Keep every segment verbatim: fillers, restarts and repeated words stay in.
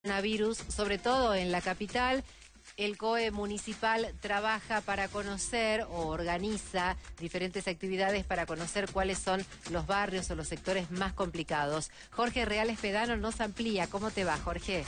Coronavirus, sobre todo en la capital. El C O E municipal trabaja para conocer o organiza diferentes actividades para conocer cuáles son los barrios o los sectores más complicados. Jorge Reales Pedano nos amplía. ¿Cómo te va, Jorge?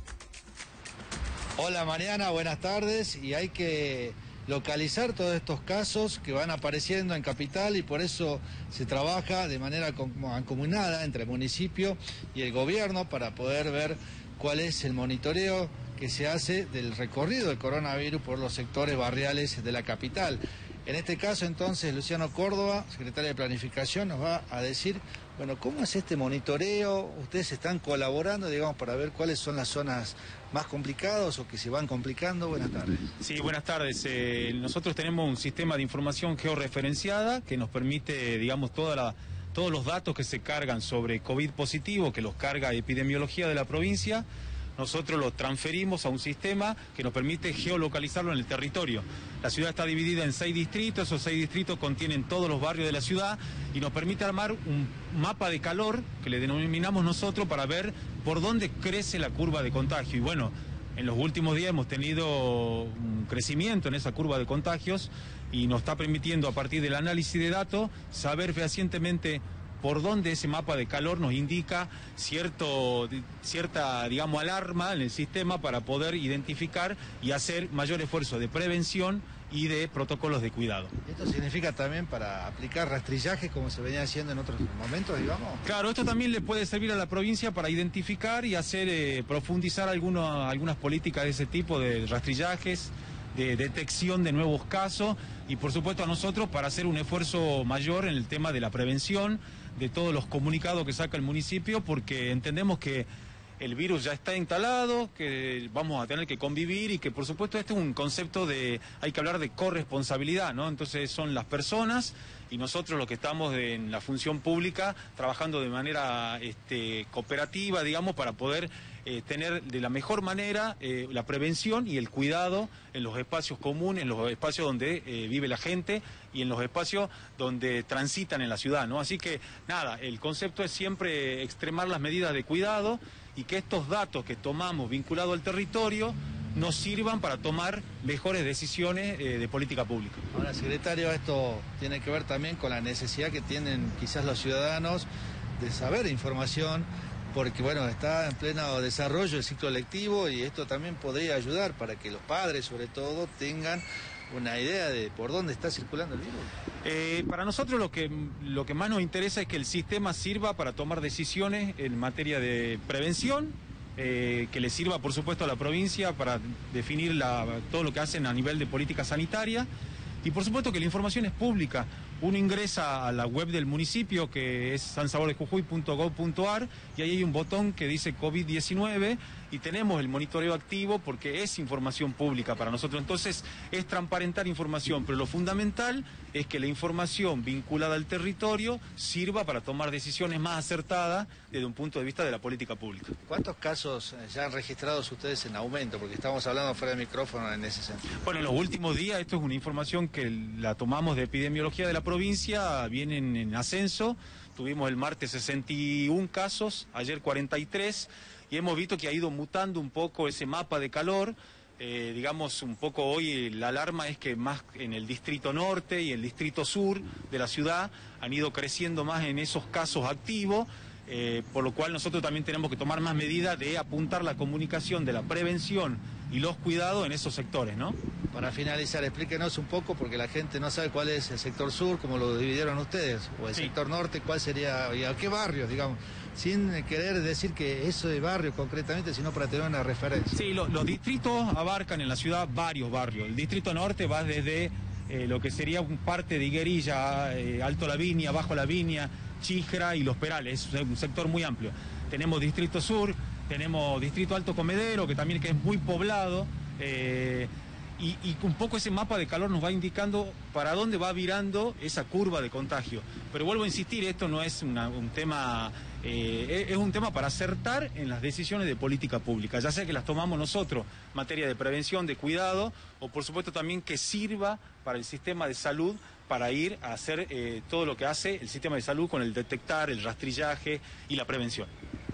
Hola Mariana, buenas tardes. Y hay que localizar todos estos casos que van apareciendo en capital y por eso se trabaja de manera mancomunada entre el municipio y el gobierno para poder ver cuál es el monitoreo que se hace del recorrido del coronavirus por los sectores barriales de la capital. En este caso, entonces, Luciano Córdoba, secretario de Planificación, nos va a decir, bueno, ¿cómo es este monitoreo? Ustedes están colaborando, digamos, para ver cuáles son las zonas más complicadas o que se van complicando. Buenas tardes. Sí, buenas tardes. Eh, nosotros tenemos un sistema de información georreferenciada que nos permite, digamos, toda la... todos los datos que se cargan sobre COVID positivo, que los carga Epidemiología de la provincia, nosotros los transferimos a un sistema que nos permite geolocalizarlo en el territorio. La ciudad está dividida en seis distritos, esos seis distritos contienen todos los barrios de la ciudad y nos permite armar un mapa de calor que le denominamos nosotros para ver por dónde crece la curva de contagio. Y bueno, en los últimos días hemos tenido un crecimiento en esa curva de contagios y nos está permitiendo, a partir del análisis de datos, saber fehacientemente por dónde ese mapa de calor nos indica cierto, cierta, digamos, alarma en el sistema para poder identificar y hacer mayor esfuerzo de prevención y de protocolos de cuidado. ¿Esto significa también para aplicar rastrillajes como se venía haciendo en otros momentos, digamos? Claro, esto también le puede servir a la provincia para identificar y hacer, eh, profundizar alguno, algunas políticas de ese tipo de rastrillajes, de detección de nuevos casos y por supuesto a nosotros para hacer un esfuerzo mayor en el tema de la prevención de todos los comunicados que saca el municipio, porque entendemos que el virus ya está instalado, que vamos a tener que convivir y que por supuesto este es un concepto de, hay que hablar de corresponsabilidad, ¿no? Entonces son las personas y nosotros los que estamos en la función pública trabajando de manera este, cooperativa, digamos, para poder eh, tener de la mejor manera eh, la prevención y el cuidado en los espacios comunes, en los espacios donde eh, vive la gente y en los espacios donde transitan en la ciudad, ¿no? Así que nada, el concepto es siempre extremar las medidas de cuidado y que estos datos que tomamos vinculados al territorio nos sirvan para tomar mejores decisiones eh, de política pública. Ahora, secretario, esto tiene que ver también con la necesidad que tienen quizás los ciudadanos de saber información, porque bueno, está en pleno desarrollo el ciclo lectivo y esto también podría ayudar para que los padres, sobre todo, tengan una idea de por dónde está circulando el virus. Eh, para nosotros lo que, lo que más nos interesa es que el sistema sirva para tomar decisiones en materia de prevención, eh, que le sirva por supuesto a la provincia para definir la, todo lo que hacen a nivel de política sanitaria y por supuesto que la información es pública. Uno ingresa a la web del municipio que es san salvador de jujuy punto gob punto ar y ahí hay un botón que dice COVID diecinueve y tenemos el monitoreo activo porque es información pública para nosotros. Entonces es transparentar información, pero lo fundamental es que la información vinculada al territorio sirva para tomar decisiones más acertadas desde un punto de vista de la política pública. ¿Cuántos casos ya han registrado ustedes en aumento? Porque estamos hablando fuera de micrófono en ese sentido. Bueno, en los últimos días, esto es una información que la tomamos de Epidemiología de la provincia, vienen en ascenso. Tuvimos el martes sesenta y uno casos, ayer cuarenta y tres, y hemos visto que ha ido mutando un poco ese mapa de calor. Eh, digamos, un poco hoy la alarma es que más en el distrito norte y el distrito sur de la ciudad han ido creciendo más en esos casos activos. Eh, por lo cual nosotros también tenemos que tomar más medidas de apuntar la comunicación de la prevención y los cuidados en esos sectores, ¿no? Para finalizar, explíquenos un poco, porque la gente no sabe cuál es el sector sur, cómo lo dividieron ustedes, o el sí. sector norte, cuál sería, y a qué barrios, digamos, sin querer decir que eso de barrio concretamente, sino para tener una referencia. Sí, lo, los distritos abarcan en la ciudad varios barrios. El distrito norte va desde eh, lo que sería un parte de Higuerilla, eh, Alto La Viña, Bajo La Viña, Chijra y Los Perales, es un sector muy amplio. Tenemos distrito sur, tenemos distrito Alto Comedero, que también que es muy poblado, eh, y, y un poco ese mapa de calor nos va indicando para dónde va virando esa curva de contagio. Pero vuelvo a insistir, esto no es una, un tema, eh, es un tema para acertar en las decisiones de política pública, ya sea que las tomamos nosotros, materia de prevención, de cuidado, o por supuesto también que sirva para el sistema de salud para ir a hacer eh, todo lo que hace el sistema de salud con el detectar, el rastrillaje y la prevención.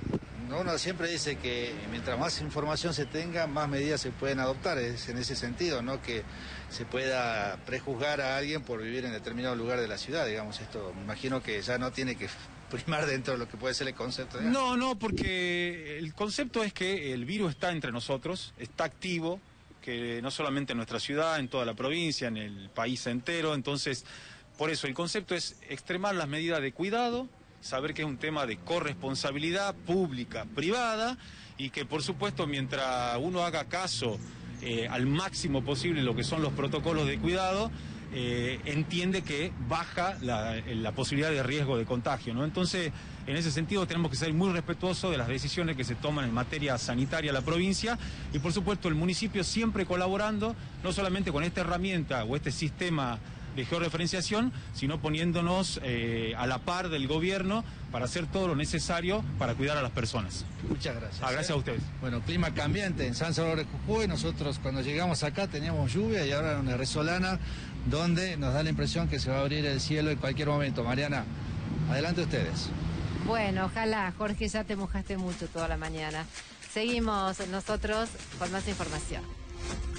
uno siempre dice que mientras más información se tenga, más medidas se pueden adoptar, es en ese sentido, no que se pueda prejuzgar a alguien por vivir en determinado lugar de la ciudad, digamos, esto me imagino que ya no tiene que primar dentro de lo que puede ser el concepto. ¿Eh? No, no, porque el concepto es que el virus está entre nosotros, está activo, que no solamente en nuestra ciudad, en toda la provincia, en el país entero, entonces, por eso el concepto es extremar las medidas de cuidado, saber que es un tema de corresponsabilidad pública, privada, y que por supuesto mientras uno haga caso eh, al máximo posible lo que son los protocolos de cuidado, eh, entiende que baja la, la posibilidad de riesgo de contagio, ¿no? Entonces, en ese sentido tenemos que ser muy respetuosos de las decisiones que se toman en materia sanitaria en la provincia y por supuesto el municipio siempre colaborando, no solamente con esta herramienta o este sistema de georreferenciación, sino poniéndonos eh, a la par del gobierno para hacer todo lo necesario para cuidar a las personas. Muchas gracias. Ah, gracias ¿eh? a ustedes. Bueno, clima cambiante en San Salvador de Jujuy. Nosotros cuando llegamos acá teníamos lluvia y ahora una resolana donde nos da la impresión que se va a abrir el cielo en cualquier momento. Mariana, adelante ustedes. Bueno, ojalá, Jorge, ya te mojaste mucho toda la mañana. Seguimos nosotros con más información.